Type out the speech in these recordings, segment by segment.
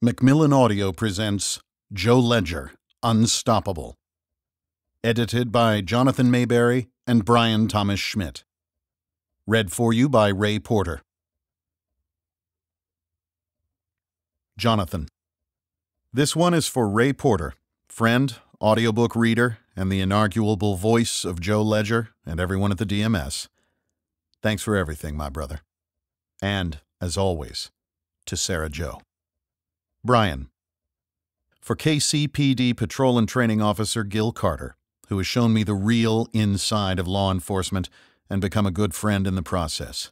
Macmillan Audio presents Joe Ledger, Unstoppable. Edited by Jonathan Maberry and Bryan Thomas Schmidt. Read for you by Ray Porter. Jonathan. This one is for Ray Porter, friend, audiobook reader, and the inarguable voice of Joe Ledger and everyone at the DMS. Thanks for everything, my brother. And, as always, to Sarah Jo. Bryan. For KCPD Patrol and Training Officer Gil Carter, who has shown me the real inside of law enforcement and become a good friend in the process.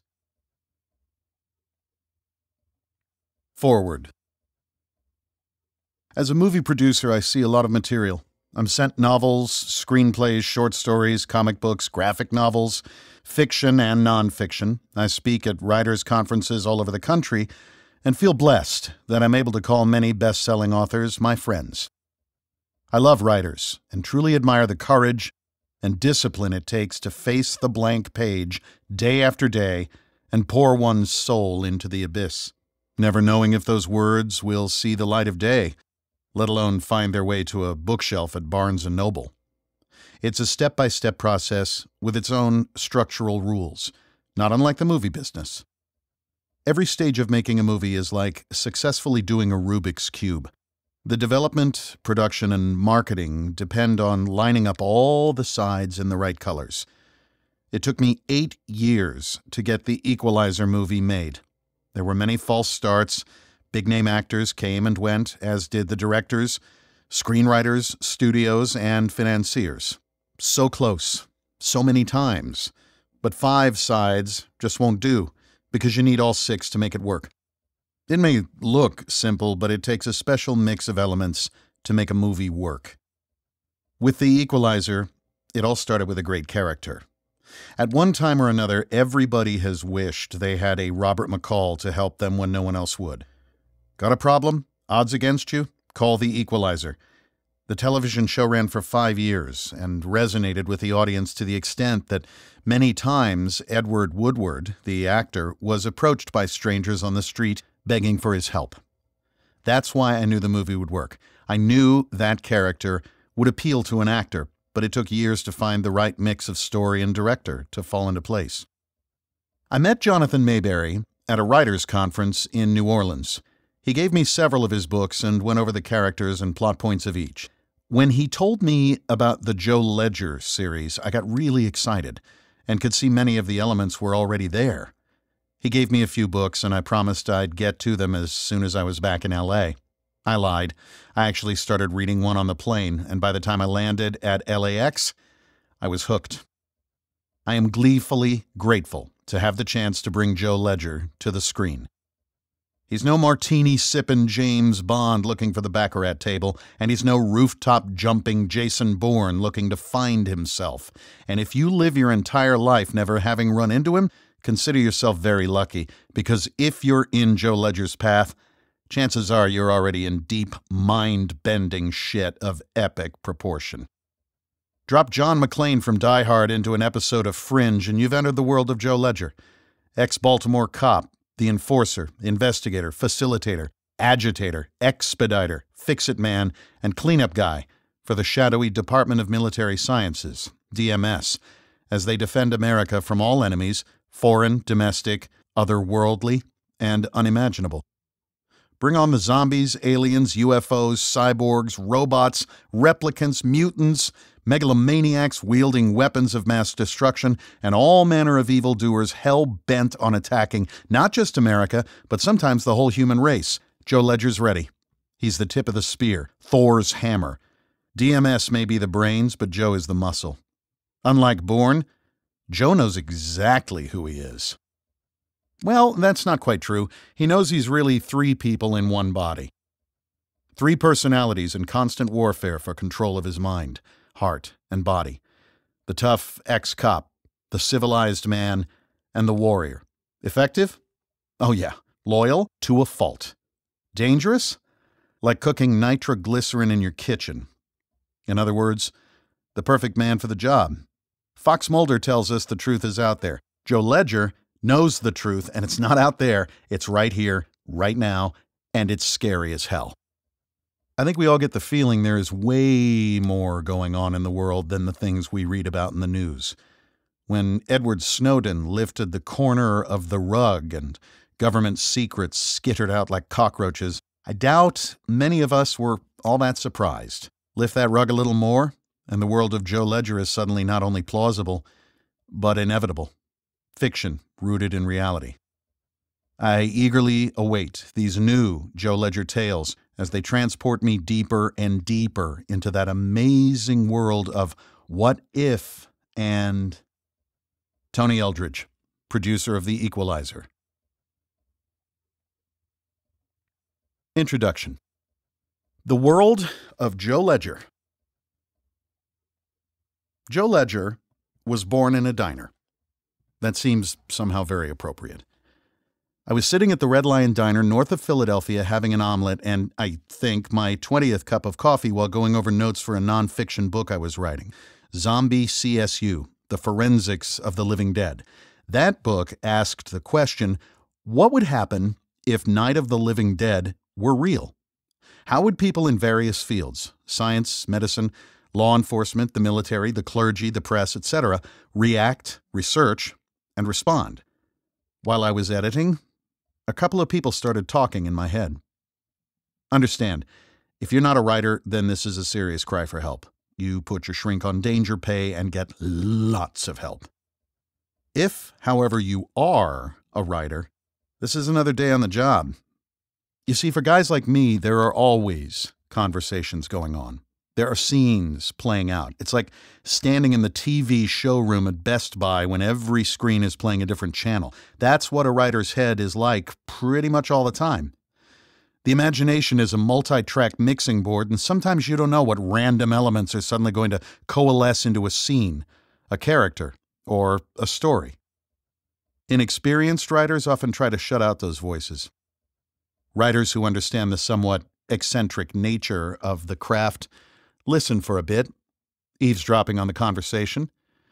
Forward. As a movie producer, I see a lot of material. I'm sent novels, screenplays, short stories, comic books, graphic novels, fiction and nonfiction. I speak at writers' conferences all over the country and feel blessed that I'm able to call many best-selling authors my friends. I love writers and truly admire the courage and discipline it takes to face the blank page day after day and pour one's soul into the abyss, never knowing if those words will see the light of day, let alone find their way to a bookshelf at Barnes & Noble. It's a step-by-step process with its own structural rules, not unlike the movie business. Every stage of making a movie is like successfully doing a Rubik's Cube. The development, production, and marketing depend on lining up all the sides in the right colors. It took me 8 years to get the Equalizer movie made. There were many false starts. Big-name actors came and went, as did the directors, screenwriters, studios, and financiers. So close, so many times. But 5 sides just won't do, because you need all 6 to make it work. It may look simple, but it takes a special mix of elements to make a movie work. With The Equalizer, it all started with a great character. At one time or another, everybody has wished they had a Robert McCall to help them when no one else would. Got a problem? Odds against you? Call The Equalizer. The television show ran for 5 years and resonated with the audience to the extent that many times Edward Woodward, the actor, was approached by strangers on the street begging for his help. That's why I knew the movie would work. I knew that character would appeal to an actor, but it took years to find the right mix of story and director to fall into place. I met Jonathan Maberry at a writers' conference in New Orleans. He gave me several of his books and went over the characters and plot points of each. When he told me about the Joe Ledger series, I got really excited and could see many of the elements were already there. He gave me a few books, and I promised I'd get to them as soon as I was back in L.A. I lied. I actually started reading one on the plane, and by the time I landed at LAX, I was hooked. I am gleefully grateful to have the chance to bring Joe Ledger to the screen. He's no martini-sipping James Bond looking for the baccarat table, and he's no rooftop-jumping Jason Bourne looking to find himself. And if you live your entire life never having run into him, consider yourself very lucky, because if you're in Joe Ledger's path, chances are you're already in deep, mind-bending shit of epic proportion. Drop John McClane from Die Hard into an episode of Fringe, and you've entered the world of Joe Ledger. Ex-Baltimore cop, the enforcer, investigator, facilitator, agitator, expediter, fix-it man, and cleanup guy for the shadowy Department of Military Sciences, DMS, as they defend America from all enemies, foreign, domestic, otherworldly, and unimaginable. Bring on the zombies, aliens, UFOs, cyborgs, robots, replicants, mutants, megalomaniacs wielding weapons of mass destruction, and all manner of evildoers hell-bent on attacking not just America, but sometimes the whole human race. Joe Ledger's ready. He's the tip of the spear, Thor's hammer. DMS may be the brains, but Joe is the muscle. Unlike Bourne, Joe knows exactly who he is. Well, that's not quite true. He knows he's really 3 people in one body. 3 personalities in constant warfare for control of his mind, heart, and body. The tough ex-cop, the civilized man, and the warrior. Effective? Oh yeah. Loyal? To a fault. Dangerous? Like cooking nitroglycerin in your kitchen. In other words, the perfect man for the job. Fox Mulder tells us the truth is out there. Joe Ledger knows the truth, and it's not out there. It's right here, right now, and it's scary as hell. I think we all get the feeling there is way more going on in the world than the things we read about in the news. When Edward Snowden lifted the corner of the rug and government secrets skittered out like cockroaches, I doubt many of us were all that surprised. Lift that rug a little more, and the world of Joe Ledger is suddenly not only plausible, but inevitable. Fiction rooted in reality. I eagerly await these new Joe Ledger tales as they transport me deeper and deeper into that amazing world of what if and... Tony Eldridge, producer of The Equalizer. Introduction. The world of Joe Ledger. Joe Ledger was born in a diner. That seems somehow very appropriate. I was sitting at the Red Lion Diner north of Philadelphia having an omelet and, I think, my 20th cup of coffee while going over notes for a nonfiction book I was writing, Zombie CSU, The Forensics of the Living Dead. That book asked the question, what would happen if Night of the Living Dead were real? How would people in various fields, science, medicine, law enforcement, the military, the clergy, the press, etc., react, research, and respond? While I was editing, a couple of people started talking in my head. Understand, if you're not a writer, then this is a serious cry for help. You put your shrink on danger pay and get lots of help. If, however, you are a writer, this is another day on the job. You see, for guys like me, there are always conversations going on. There are scenes playing out. It's like standing in the TV showroom at Best Buy when every screen is playing a different channel. That's what a writer's head is like pretty much all the time. The imagination is a multi-track mixing board, and sometimes you don't know what random elements are suddenly going to coalesce into a scene, a character, or a story. Inexperienced writers often try to shut out those voices. Writers who understand the somewhat eccentric nature of the craft listen for a bit, eavesdropping on the conversation.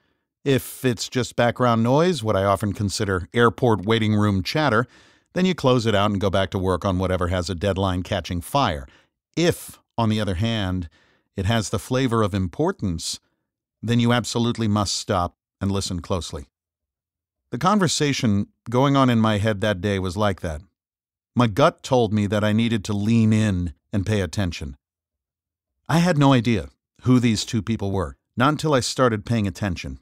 If it's just background noise, what I often consider airport waiting room chatter, then you close it out and go back to work on whatever has a deadline catching fire. If, on the other hand, it has the flavor of importance, then you absolutely must stop and listen closely. The conversation going on in my head that day was like that. My gut told me that I needed to lean in and pay attention. I had no idea who these two people were, not until I started paying attention.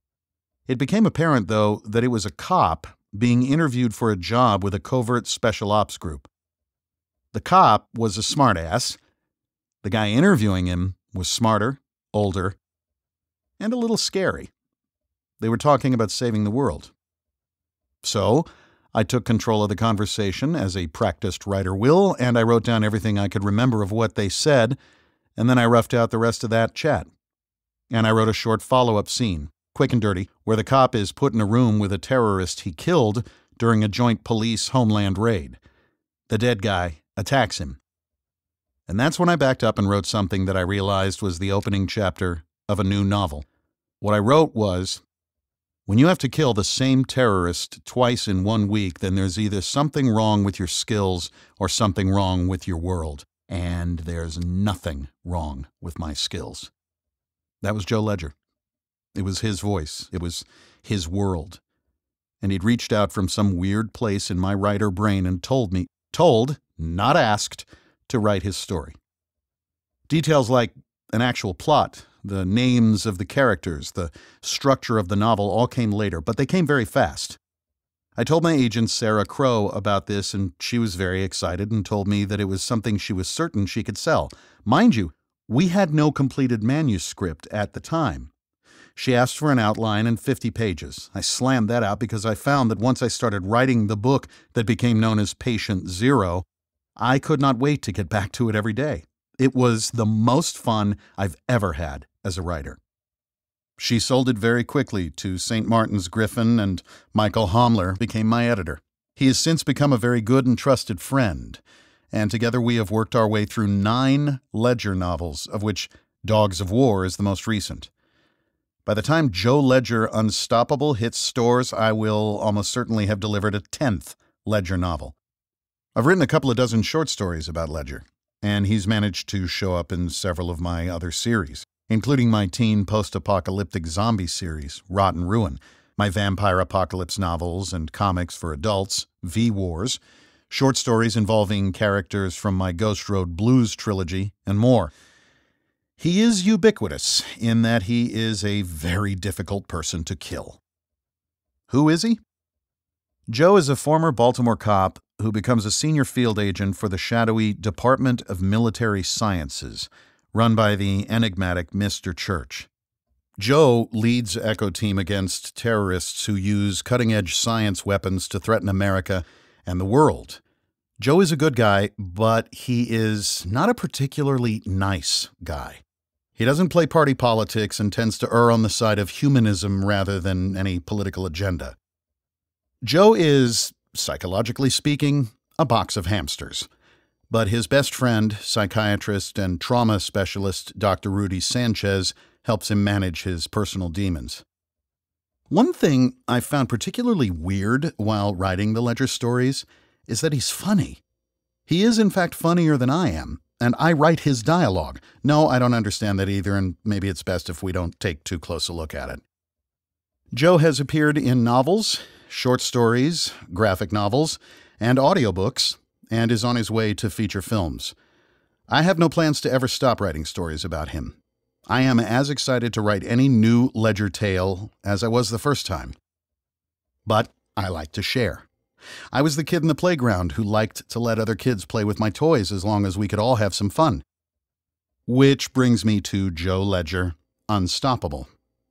It became apparent, though, that it was a cop being interviewed for a job with a covert special ops group. The cop was a smartass. The guy interviewing him was smarter, older, and a little scary. They were talking about saving the world. So, I took control of the conversation, as a practiced writer will, and I wrote down everything I could remember of what they said, and then I roughed out the rest of that chat. And I wrote a short follow-up scene, quick and dirty, where the cop is put in a room with a terrorist he killed during a joint police homeland raid. The dead guy attacks him. And that's when I backed up and wrote something that I realized was the opening chapter of a new novel. What I wrote was, when you have to kill the same terrorist twice in 1 week, then there's either something wrong with your skills or something wrong with your world. And there's nothing wrong with my skills. That was Joe Ledger. It was his voice. It was his world. And he'd reached out from some weird place in my writer brain and told, not asked, to write his story. Details like an actual plot, the names of the characters, the structure of the novel all came later, but they came very fast. I told my agent, Sarah Crow, about this, and she was very excited and told me that it was something she was certain she could sell. Mind you, we had no completed manuscript at the time. She asked for an outline and 50 pages. I slammed that out because I found that once I started writing the book that became known as Patient Zero, I could not wait to get back to it every day. It was the most fun I've ever had as a writer. She sold it very quickly to St. Martin's Griffin, and Michael Homler became my editor. He has since become a very good and trusted friend, and together we have worked our way through 9 Ledger novels, of which Dogs of War is the most recent. By the time Joe Ledger Unstoppable hits stores, I will almost certainly have delivered a 10th Ledger novel. I've written a couple of dozen short stories about Ledger, and he's managed to show up in several of my other series, including my teen post-apocalyptic zombie series, Rotten Ruin, my vampire apocalypse novels and comics for adults, V-Wars, short stories involving characters from my Ghost Road Blues trilogy, and more. He is ubiquitous in that he is a very difficult person to kill. Who is he? Joe is a former Baltimore cop who becomes a senior field agent for the shadowy Department of Military Sciences, run by the enigmatic Mr. Church. Joe leads Echo Team against terrorists who use cutting-edge science weapons to threaten America and the world. Joe is a good guy, but he is not a particularly nice guy. He doesn't play party politics and tends to err on the side of humanism rather than any political agenda. Joe is, psychologically speaking, a box of hamsters. But his best friend, psychiatrist and trauma specialist Dr. Rudy Sanchez, helps him manage his personal demons. One thing I found particularly weird while writing the Ledger stories is that he's funny. He is, in fact, funnier than I am, and I write his dialogue. No, I don't understand that either, and maybe it's best if we don't take too close a look at it. Joe has appeared in novels, short stories, graphic novels, and audiobooks, and is on his way to feature films. I have no plans to ever stop writing stories about him. I am as excited to write any new Ledger tale as I was the first time. But I like to share. I was the kid in the playground who liked to let other kids play with my toys as long as we could all have some fun. Which brings me to Joe Ledger, Unstoppable.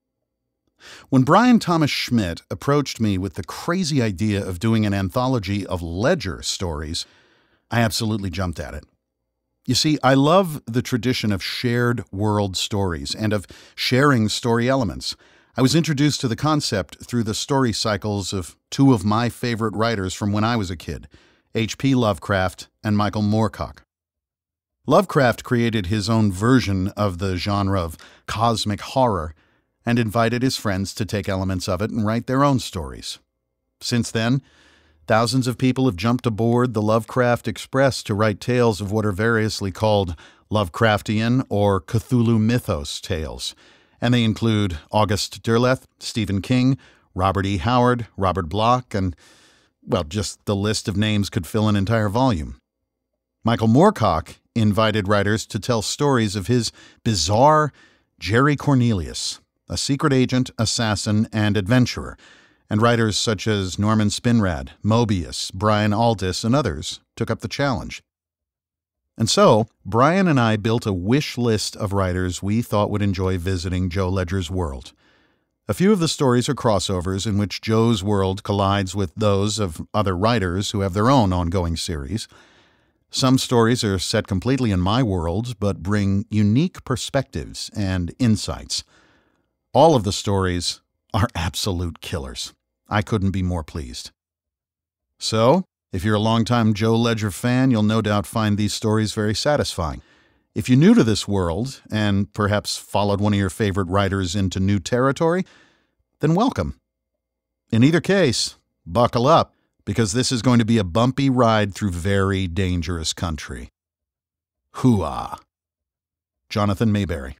When Bryan Thomas Schmidt approached me with the crazy idea of doing an anthology of Ledger stories, I absolutely jumped at it. You see, I love the tradition of shared world stories and of sharing story elements. I was introduced to the concept through the story cycles of two of my favorite writers from when I was a kid, H.P. Lovecraft and Michael Moorcock. Lovecraft created his own version of the genre of cosmic horror and invited his friends to take elements of it and write their own stories. Since then, thousands of people have jumped aboard the Lovecraft Express to write tales of what are variously called Lovecraftian or Cthulhu mythos tales, and they include August Derleth, Stephen King, Robert E. Howard, Robert Bloch, and, well, just the list of names could fill an entire volume. Michael Moorcock invited writers to tell stories of his bizarre Jerry Cornelius, a secret agent, assassin, and adventurer, and writers such as Norman Spinrad, Mobius, Brian Aldiss, and others took up the challenge. And so, Bryan and I built a wish list of writers we thought would enjoy visiting Joe Ledger's world. A few of the stories are crossovers in which Joe's world collides with those of other writers who have their own ongoing series. Some stories are set completely in my world, but bring unique perspectives and insights. All of the stories are absolute killers. I couldn't be more pleased. So, if you're a longtime Joe Ledger fan, you'll no doubt find these stories very satisfying. If you're new to this world, and perhaps followed one of your favorite writers into new territory, then welcome. In either case, buckle up, because this is going to be a bumpy ride through very dangerous country. Hoo-ah. Jonathan Maberry.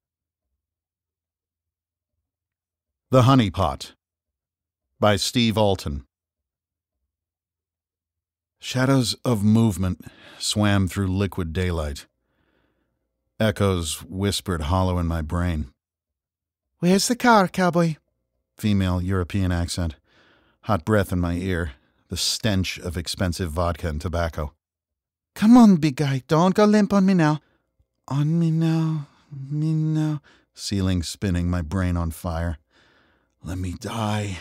The Honey Pot by Steve Alten. Shadows of movement swam through liquid daylight. Echoes whispered hollow in my brain. "Where's the car, cowboy?" Female European accent. Hot breath in my ear. The stench of expensive vodka and tobacco. "Come on, big guy. Don't go limp on me now." "On me now. Me now." Ceiling spinning, my brain on fire. Let me die.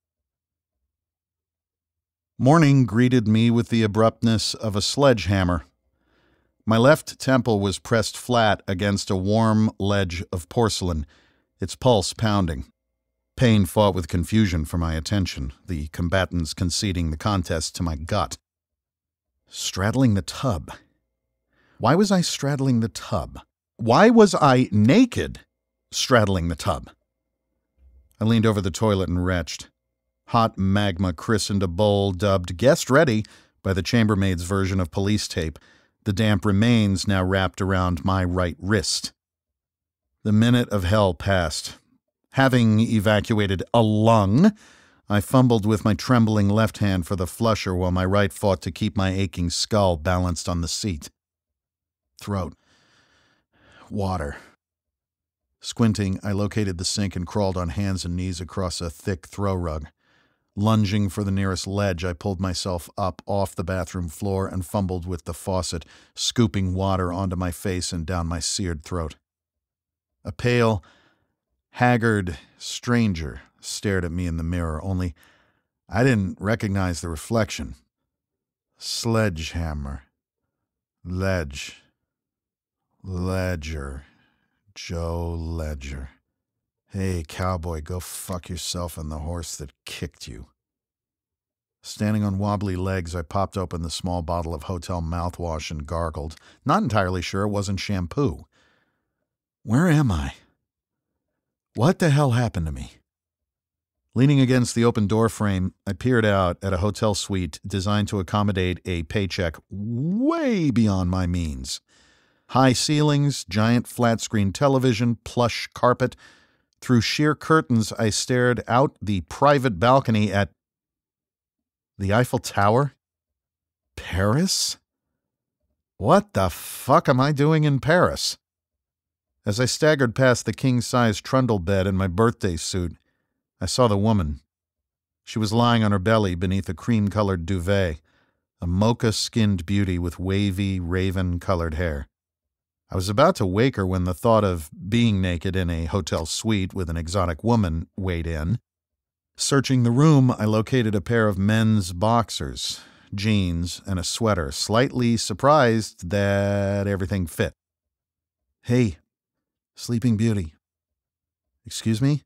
Morning greeted me with the abruptness of a sledgehammer. My left temple was pressed flat against a warm ledge of porcelain, its pulse pounding. Pain fought with confusion for my attention, the combatants conceding the contest to my gut. Straddling the tub. Why was I straddling the tub? Why was I naked straddling the tub? I leaned over the toilet and retched. Hot magma christened a bowl dubbed Guest Ready by the chambermaid's version of police tape, the damp remains now wrapped around my right wrist. The minute of hell passed. Having evacuated a lung, I fumbled with my trembling left hand for the flusher while my right fought to keep my aching skull balanced on the seat. Throat. Water. Squinting, I located the sink and crawled on hands and knees across a thick throw rug. Lunging for the nearest ledge, I pulled myself up off the bathroom floor and fumbled with the faucet, scooping water onto my face and down my seared throat. A pale, haggard stranger stared at me in the mirror, only I didn't recognize the reflection. Sledgehammer. Ledge. Ledger. Joe Ledger. Hey, cowboy, go fuck yourself and the horse that kicked you. Standing on wobbly legs, I popped open the small bottle of hotel mouthwash and gargled, not entirely sure it wasn't shampoo. Where am I? What the hell happened to me? Leaning against the open door frame, I peered out at a hotel suite designed to accommodate a paycheck way beyond my means. High ceilings, giant flat-screen television, plush carpet. Through sheer curtains, I stared out the private balcony at the Eiffel Tower? Paris? What the fuck am I doing in Paris? As I staggered past the king-size trundle bed in my birthday suit, I saw the woman. She was lying on her belly beneath a cream-colored duvet, a mocha-skinned beauty with wavy, raven-colored hair. I was about to wake her when the thought of being naked in a hotel suite with an exotic woman weighed in. Searching the room, I located a pair of men's boxers, jeans, and a sweater, slightly surprised that everything fit. Hey, Sleeping Beauty. Excuse me?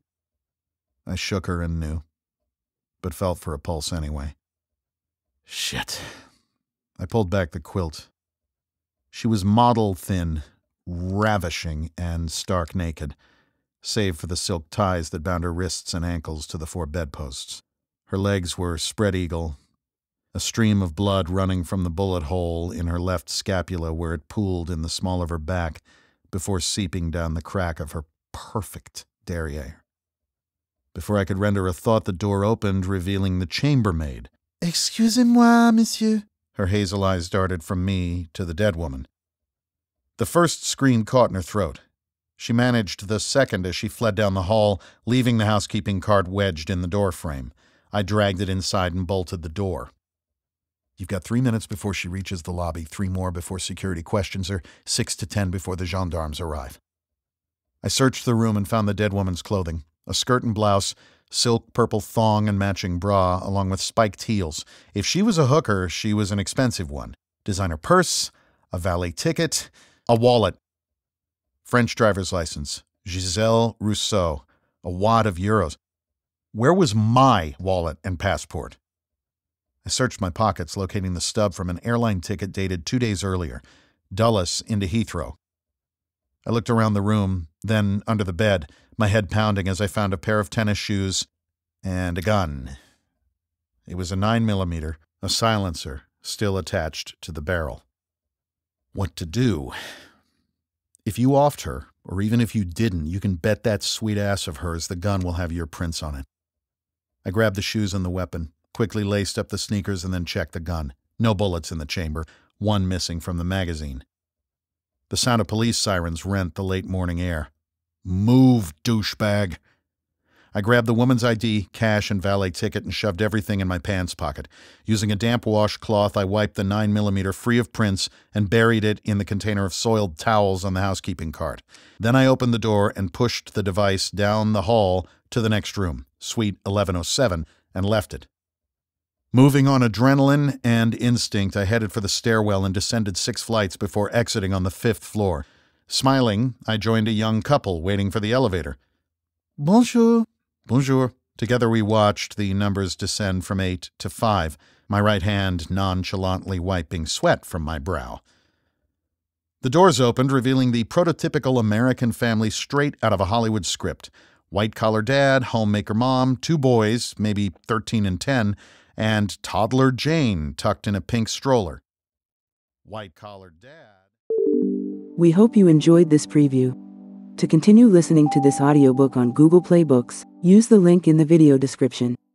I shook her and knew, but felt for a pulse anyway. Shit. I pulled back the quilt. She was model-thin, ravishing, and stark naked, save for the silk ties that bound her wrists and ankles to the 4 bedposts. Her legs were spread eagle, a stream of blood running from the bullet hole in her left scapula where it pooled in the small of her back before seeping down the crack of her perfect derriere. Before I could render a thought, the door opened, revealing the chambermaid. Excusez-moi, monsieur. Her hazel eyes darted from me to the dead woman. The first scream caught in her throat. She managed the second as she fled down the hall, leaving the housekeeping cart wedged in the doorframe. I dragged it inside and bolted the door. You've got 3 minutes before she reaches the lobby, 3 more before security questions her, 6 to 10 before the gendarmes arrive. I searched the room and found the dead woman's clothing, a skirt and blouse, silk purple thong and matching bra, along with spiked heels. If she was a hooker, she was an expensive one. Designer purse, a valet ticket, a wallet, French driver's license, Giselle Rousseau, a wad of euros. Where was my wallet and passport? I searched my pockets, locating the stub from an airline ticket dated 2 days earlier, Dulles into Heathrow. I looked around the room, then under the bed, my head pounding as I found a pair of tennis shoes and a gun. It was a 9mm, a silencer, still attached to the barrel. What to do? If you offed her, or even if you didn't, you can bet that sweet ass of hers the gun will have your prints on it. I grabbed the shoes and the weapon, quickly laced up the sneakers, and then checked the gun. No bullets in the chamber, 1 missing from the magazine. The sound of police sirens rent the late morning air. Move, douchebag. I grabbed the woman's ID, cash, and valet ticket and shoved everything in my pants pocket. Using a damp washcloth, I wiped the 9mm free of prints and buried it in the container of soiled towels on the housekeeping cart. Then I opened the door and pushed the device down the hall to the next room, suite 1107, and left it. Moving on adrenaline and instinct, I headed for the stairwell and descended 6 flights before exiting on the 5th floor. Smiling, I joined a young couple waiting for the elevator. Bonjour. Bonjour. Together we watched the numbers descend from 8 to 5, my right hand nonchalantly wiping sweat from my brow. The doors opened, revealing the prototypical American family straight out of a Hollywood script. White-collar dad, homemaker mom, 2 boys, maybe 13 and 10, and toddler Jane tucked in a pink stroller. White-collar dad. We hope you enjoyed this preview. To continue listening to this audiobook on Google Play Books, use the link in the video description.